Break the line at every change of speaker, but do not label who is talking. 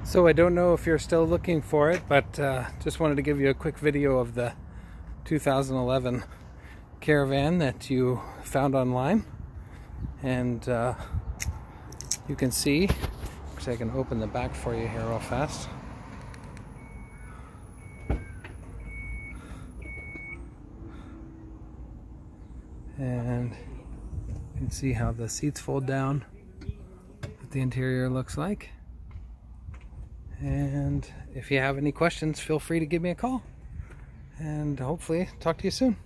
So I don't know if you're still looking for it, but just wanted to give you a quick video of the 2011 Caravan that you found online. And you can see, actually I can open the back for you here real fast. And you can see how the seats fold down, what the interior looks like. And if you have any questions, feel free to give me a call, and hopefully talk to you soon.